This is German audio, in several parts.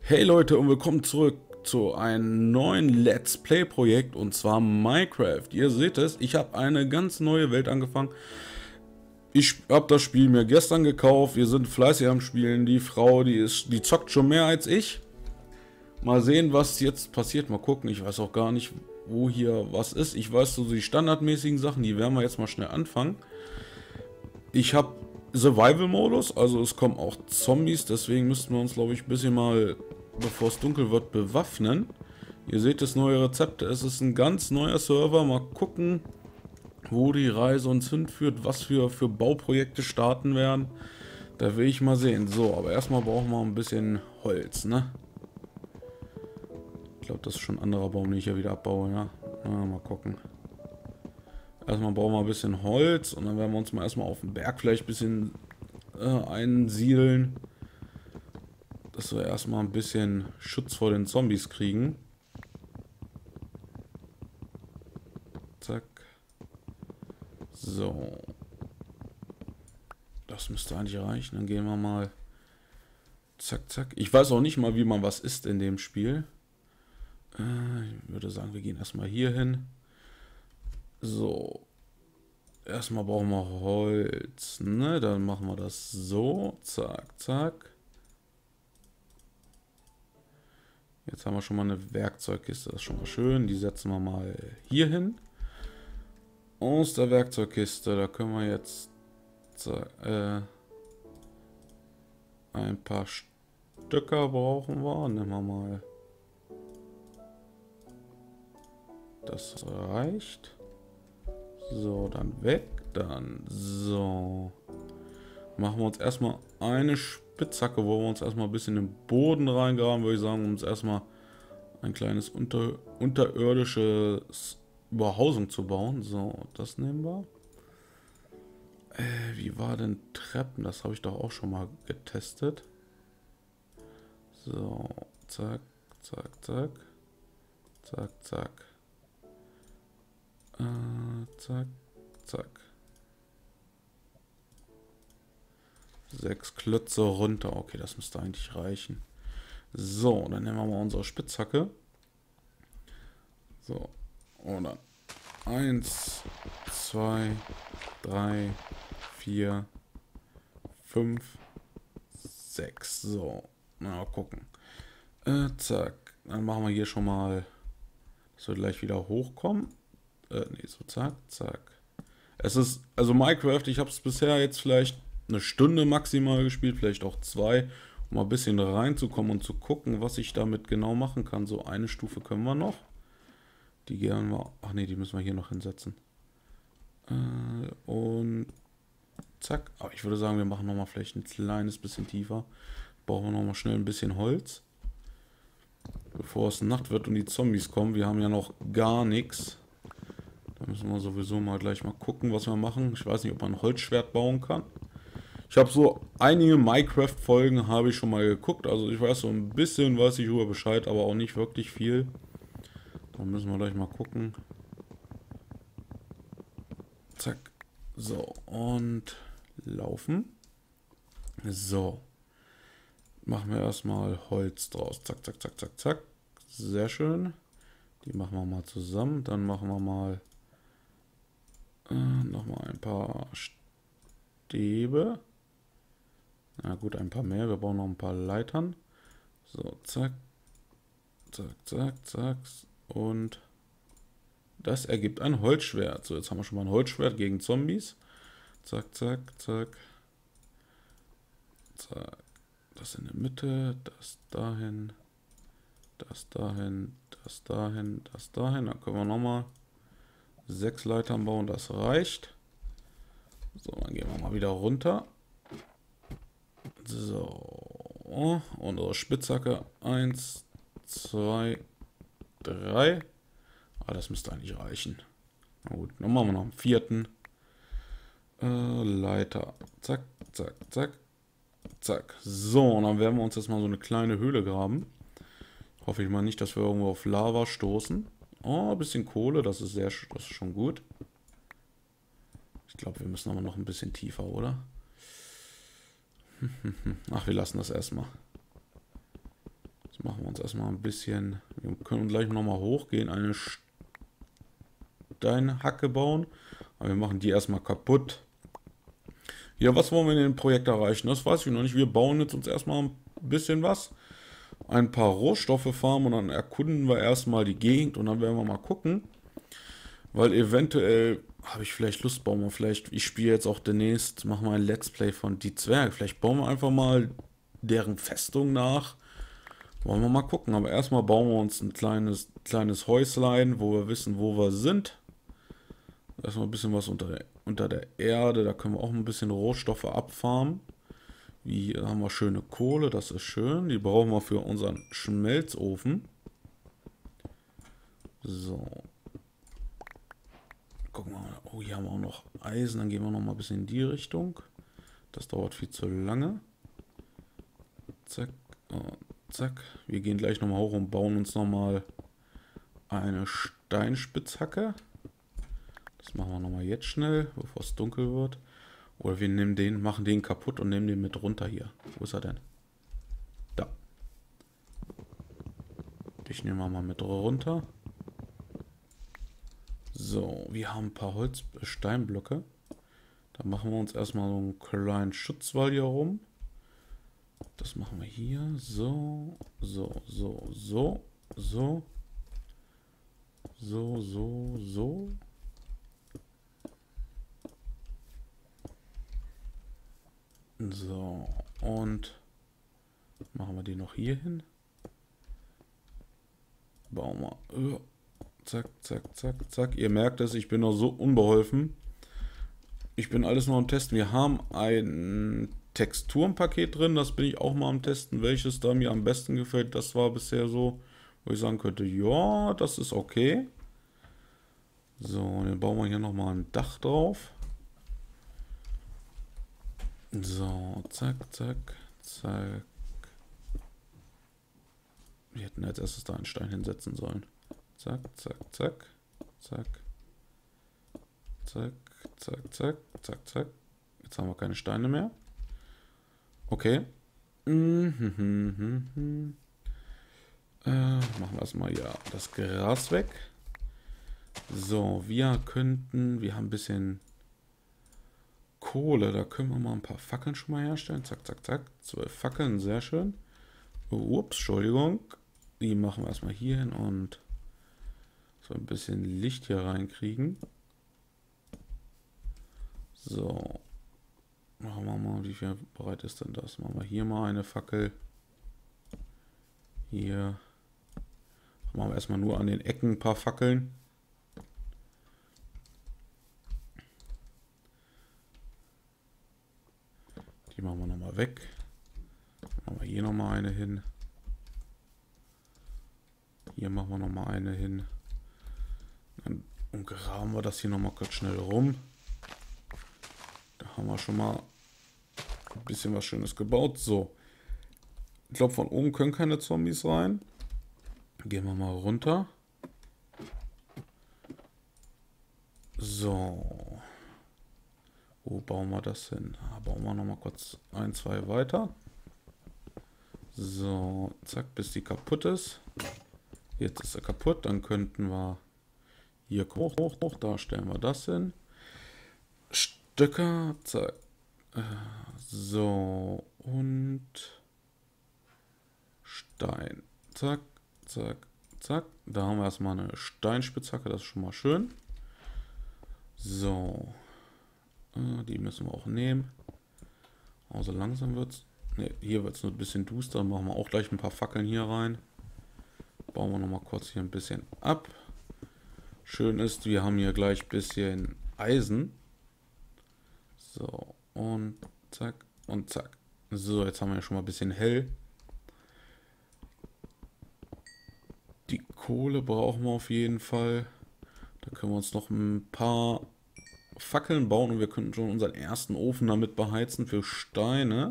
Hey Leute und willkommen zurück zu einem neuen Let's Play Projekt, und zwar Minecraft. Ihr seht es, ich habe eine ganz neue Welt angefangen. Ich habe das Spiel mir gestern gekauft, wir sind fleißig am Spielen. Die Frau, die zockt schon mehr als ich. Mal sehen, was jetzt passiert, mal gucken. Ich weiß auch gar nicht, wo hier was ist. Ich weiß so die standardmäßigen Sachen, die werden wir jetzt mal schnell anfangen. Ich habe Survival-Modus, also es kommen auch Zombies, deswegen müssten wir uns, glaube ich, ein bisschen mal, bevor es dunkel wird, bewaffnen. Ihr seht das neue Rezept, es ist ein ganz neuer Server. Mal gucken, wo die Reise uns hinführt, was wir für Bauprojekte starten werden. Da will ich mal sehen. So, aber erstmal brauchen wir ein bisschen Holz, ne? Ich glaube, das ist schon ein anderer Baum, den ich hier wieder abbaue, ja. Mal gucken. Erstmal brauchen wir ein bisschen Holz und dann werden wir uns mal erstmal auf dem Berg vielleicht ein bisschen einsiedeln. Dass wir erstmal ein bisschen Schutz vor den Zombies kriegen. Zack. So. Das müsste eigentlich reichen. Dann gehen wir mal. Zack, zack. Ich weiß auch nicht mal, wie man was isst in dem Spiel. Ich würde sagen, wir gehen erstmal hier hin. So. Erstmal brauchen wir Holz. Ne, dann machen wir das so. Zack, zack. Jetzt haben wir schon mal eine Werkzeugkiste. Das ist schon mal schön. Die setzen wir mal hier hin. Aus der Werkzeugkiste. Da können wir jetzt ein paar Stöcker brauchen wir. Nehmen wir mal. Das reicht. So, dann weg. Dann so. Machen wir uns erstmal eine Spitzhacke, wo wir uns erstmal ein bisschen in den Boden reingraben, würde ich sagen, um uns erstmal ein kleines unterirdisches Überhausung zu bauen. So, das nehmen wir. Wie war denn Treppen? Das habe ich doch auch schon mal getestet. So, zack, zack, zack. Zack, zack. Zack, zack. 6 Klötze runter. Okay, das müsste eigentlich reichen. So, dann nehmen wir mal unsere Spitzhacke. So, und dann 1, 2, 3, 4, 5, 6. So, mal gucken. Zack, dann machen wir hier schon mal, dass wir gleich wieder hochkommen. Nee, so zack, zack. Es ist, also Minecraft, ich habe es bisher jetzt vielleicht eine Stunde maximal gespielt, vielleicht auch 2, um mal ein bisschen reinzukommen und zu gucken, was ich damit genau machen kann. So, eine Stufe können wir noch. Die gehen wir, ach nee, die müssen wir hier noch hinsetzen. Und zack. Aber ich würde sagen, wir machen nochmal vielleicht ein kleines bisschen tiefer. Brauchen wir nochmal schnell ein bisschen Holz. Bevor es Nacht wird und die Zombies kommen. Wir haben ja noch gar nichts. Da müssen wir sowieso mal gleich mal gucken, was wir machen. Ich weiß nicht, ob man ein Holzschwert bauen kann. Ich habe so einige Minecraft-Folgen habe ich schon mal geguckt. Also ich weiß so ein bisschen, weiß ich über Bescheid, aber auch nicht wirklich viel. Da müssen wir gleich mal gucken. Zack. So, und laufen. So. Machen wir erstmal Holz draus. Zack, zack, zack, zack, zack. Sehr schön. Die machen wir mal zusammen. Dann machen wir mal nochmal ein paar Stäbe. Na gut, ein paar mehr. Wir brauchen noch ein paar Leitern. So, zack. Zack, zack, zack. Und das ergibt ein Holzschwert. So, jetzt haben wir schon mal ein Holzschwert gegen Zombies. Zack, zack, zack. Zack. Das in der Mitte. Das dahin. Das dahin. Das dahin. Das dahin. Dann können wir nochmal 6 Leitern bauen. Das reicht. So, dann gehen wir mal wieder runter. So. Unsere Spitzhacke. 1, 2, 3. Ah, das müsste eigentlich reichen. Na gut, dann machen wir noch einen 4. Leiter. Zack, zack, zack, zack. So, und dann werden wir uns jetzt mal so eine kleine Höhle graben. Hoffe ich mal nicht, dass wir irgendwo auf Lava stoßen. Oh, ein bisschen Kohle, das ist schon gut. Ich glaube, wir müssen aber noch ein bisschen tiefer, oder? Ach, wir lassen das erstmal. Jetzt machen wir uns erstmal ein bisschen, wir können gleich nochmal hochgehen, eine Steinhacke bauen. Aber wir machen die erstmal kaputt. Ja, was wollen wir in dem Projekt erreichen? Das weiß ich noch nicht. Wir bauen jetzt uns erstmal ein bisschen was. Ein paar Rohstoffe farmen und dann erkunden wir erstmal die Gegend und dann werden wir mal gucken. Weil eventuell habe ich vielleicht Lust, bauen wir vielleicht, ich spiele jetzt auch demnächst, machen wir ein Let's Play von Die Zwerge. Vielleicht bauen wir einfach mal deren Festung nach. Wollen wir mal gucken. Aber erstmal bauen wir uns ein kleines Häuslein, wo wir wissen, wo wir sind. Erstmal ein bisschen was unter der Erde. Da können wir auch ein bisschen Rohstoffe abfarmen. Wie, hier haben wir schöne Kohle, das ist schön. Die brauchen wir für unseren Schmelzofen. So. Gucken wir mal. Oh, hier haben wir auch noch Eisen. Dann gehen wir noch mal ein bisschen in die Richtung. Das dauert viel zu lange. Zack. Zack. Wir gehen gleich nochmal hoch und bauen uns nochmal eine Steinspitzhacke. Das machen wir nochmal jetzt schnell, bevor es dunkel wird. Oder wir nehmen den, machen den kaputt und nehmen den mit runter hier. Wo ist er denn? Da. Ich nehme mal mit runter. So, wir haben ein paar Steinblöcke. Da machen wir uns erstmal so einen kleinen Schutzwall hier rum. Das machen wir hier. So, so, so, so, so. So, so, so. So, und machen wir die noch hier hin. Bauen wir. Zack, zack, zack, zack. Ihr merkt es, ich bin noch so unbeholfen. Ich bin alles noch am Testen. Wir haben ein Texturenpaket drin, das bin ich auch mal am Testen, welches da mir am besten gefällt. Das war bisher so, wo ich sagen könnte, ja, das ist okay. So, dann bauen wir hier nochmal ein Dach drauf. So, zack, zack, zack. Wir hätten als erstes da einen Stein hinsetzen sollen. Zack, zack, zack, zack. Zack, zack, zack, zack, zack. Jetzt haben wir keine Steine mehr. Okay. Machen wir erstmal ja das Gras weg. So, wir haben ein bisschen Kohle. Da können wir mal ein paar Fackeln schon mal herstellen. Zack, zack, zack. 12 Fackeln, sehr schön. Ups, Entschuldigung. Die machen wir erstmal hier hin und so ein bisschen Licht hier reinkriegen. So. Machen wir mal, wie viel breit ist denn das? Machen wir hier mal eine Fackel. Hier. Machen wir erstmal nur an den Ecken ein paar Fackeln. Die machen wir nochmal weg. Machen wir hier nochmal eine hin. Hier machen wir nochmal eine hin. Dann umgraben wir das hier nochmal kurz schnell rum. Da haben wir schon mal ein bisschen was Schönes gebaut. So. Ich glaube, von oben können keine Zombies rein. Gehen wir mal runter. So. Wo bauen wir das hin? Bauen wir nochmal kurz ein, zwei weiter. So, zack, bis die kaputt ist. Jetzt ist er kaputt, dann könnten wir hier hoch, hoch, hoch, da stellen wir das hin. Stöcker, zack. So, und Stein. Zack, zack, zack. Da haben wir erstmal eine Steinspitzhacke, das ist schon mal schön. So. Die müssen wir auch nehmen. Also langsam wird es. Ne, hier wird es nur ein bisschen duster. Machen wir auch gleich ein paar Fackeln hier rein. Bauen wir nochmal kurz hier ein bisschen ab. Schön ist, wir haben hier gleich ein bisschen Eisen. So, und zack, und zack. So, jetzt haben wir ja schon mal ein bisschen hell. Die Kohle brauchen wir auf jeden Fall. Da können wir uns noch ein paar Fackeln bauen und wir könnten schon unseren ersten Ofen damit beheizen für Steine.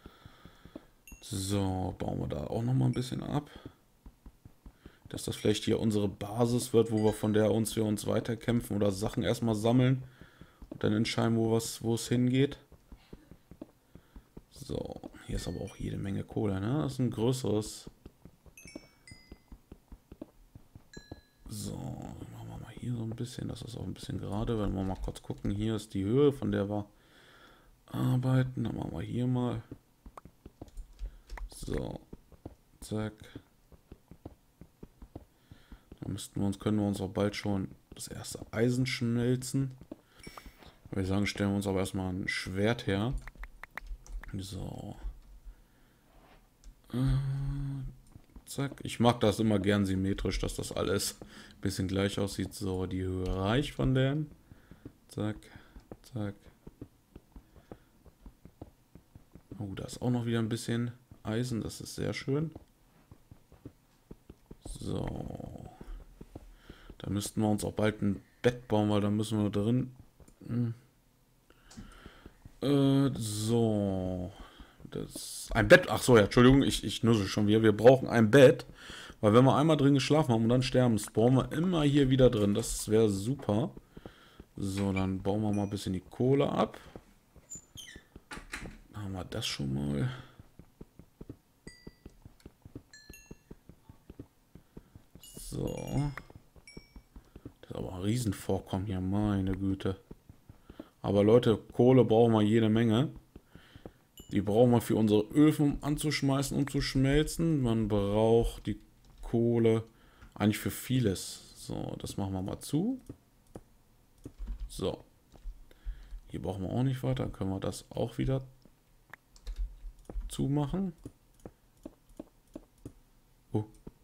So, bauen wir da auch noch mal ein bisschen ab. Dass das vielleicht hier unsere Basis wird, wo wir von der wir uns weiterkämpfen oder Sachen erstmal sammeln und dann entscheiden, wo es hingeht. So, hier ist aber auch jede Menge Kohle, ne? Das ist ein größeres ein bisschen, dass das auch ein bisschen gerade, wenn wir mal kurz gucken, hier ist die Höhe, von der wir arbeiten. Dann machen wir hier mal. So, zack. Dann können wir uns auch bald schon das erste Eisen schmelzen. Wir sagen, stellen wir uns aber erstmal ein Schwert her. So. Zack. Ich mag das immer gern symmetrisch, dass das alles ein bisschen gleich aussieht. So, die Höhe reicht von denen. Zack, zack. Oh, da ist auch noch wieder ein bisschen Eisen. Das ist sehr schön. So. Da müssten wir uns auch bald ein Bett bauen, weil da müssen wir drin. So. Ein Bett. Ach so, ja, Entschuldigung, ich nussel schon wieder. Wir brauchen ein Bett. Weil wenn wir einmal drin geschlafen haben und dann sterben, spawnen wir immer hier wieder drin. Das wäre super. So, dann bauen wir mal ein bisschen die Kohle ab. Dann haben wir das schon mal. So. Das ist aber ein Riesenvorkommen hier, meine Güte. Aber Leute, Kohle brauchen wir jede Menge. Die brauchen wir für unsere Öfen, um anzuschmeißen und zu schmelzen. Man braucht die Kohle eigentlich für vieles. So, das machen wir mal zu. So. Hier brauchen wir auch nicht weiter. Dann können wir das auch wieder zumachen. Oh.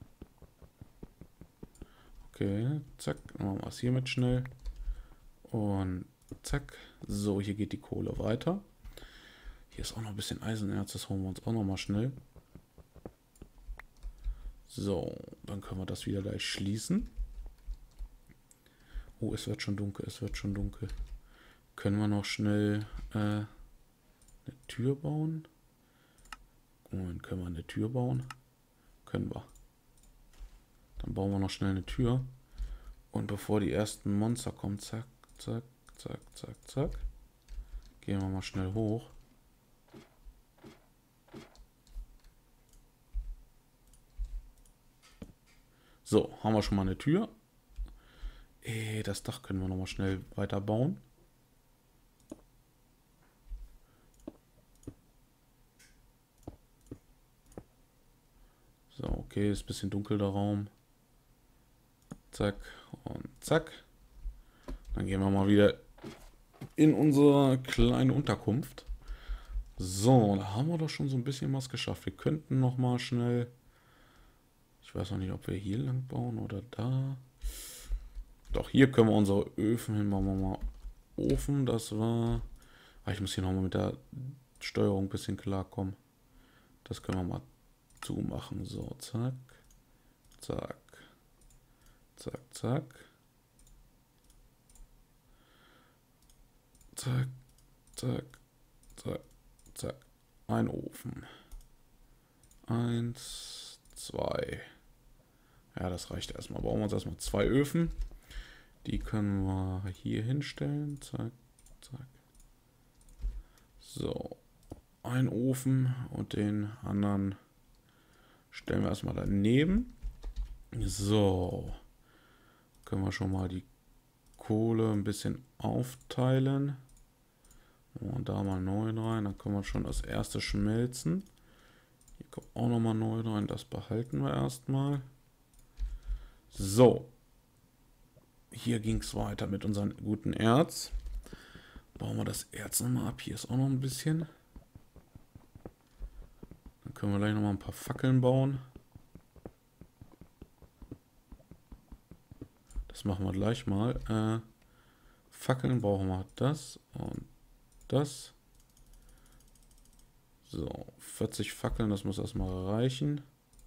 Okay, zack. Dann machen wir es hiermit schnell. Und zack. So, hier geht die Kohle weiter. Hier ist auch noch ein bisschen Eisenerz. Das holen wir uns auch noch mal schnell. So, dann können wir das wieder gleich schließen. Oh, es wird schon dunkel. Es wird schon dunkel. Können wir noch schnell eine Tür bauen? Und können wir eine Tür bauen? Können wir. Dann bauen wir noch schnell eine Tür. Und bevor die ersten Monster kommen, zack, zack, zack, zack, zack. Gehen wir mal schnell hoch. So, haben wir schon mal eine Tür. Das Dach können wir noch mal schnell weiter bauen. So, okay, ist ein bisschen dunkel der Raum. Zack und zack. Dann gehen wir mal wieder in unsere kleine Unterkunft. So, da haben wir doch schon so ein bisschen was geschafft. Wir könnten noch mal schnell... Ich weiß noch nicht, ob wir hier lang bauen oder da. Doch, hier können wir unsere Öfen hin. Machen wir mal Ofen. Das war... ich muss hier nochmal mit der Steuerung ein bisschen klarkommen. Das können wir mal zumachen. So, zack. Zack. Zack, zack. Zack, zack, zack, zack. Ein Ofen. 1, 2. Ja, das reicht erstmal. Bauen wir uns erstmal 2 Öfen. Die können wir hier hinstellen. Zack, zack. So. Ein Ofen und den anderen stellen wir erstmal daneben. So. Können wir schon mal die Kohle ein bisschen aufteilen. Und da mal 9 rein. Dann können wir schon das erste schmelzen. Hier kommt auch nochmal 9 rein. Das behalten wir erstmal. So. Hier ging es weiter mit unserem guten Erz. Bauen wir das Erz nochmal ab. Hier ist auch noch ein bisschen. Dann können wir gleich nochmal ein paar Fackeln bauen. Das machen wir gleich mal. Fackeln brauchen wir das und das. So, 40 Fackeln, das muss erstmal reichen.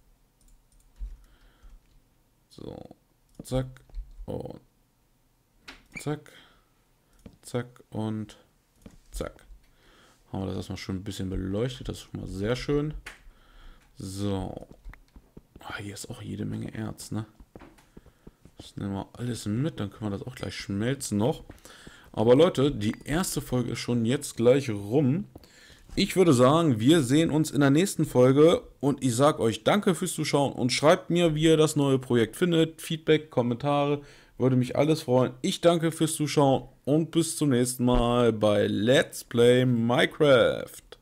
So, zack und zack, zack und zack. Haben wir das erstmal schon ein bisschen beleuchtet, das ist schon mal sehr schön. So, hier ist auch jede Menge Erz, ne? Das nehmen wir alles mit, dann können wir das auch gleich schmelzen noch. Aber Leute, die erste Folge ist schon jetzt gleich rum. Ich würde sagen, wir sehen uns in der nächsten Folge und ich sage euch danke fürs Zuschauen und schreibt mir, wie ihr das neue Projekt findet. Feedback, Kommentare. Würde mich alles freuen. Ich danke fürs Zuschauen und bis zum nächsten Mal bei Let's Play Minecraft.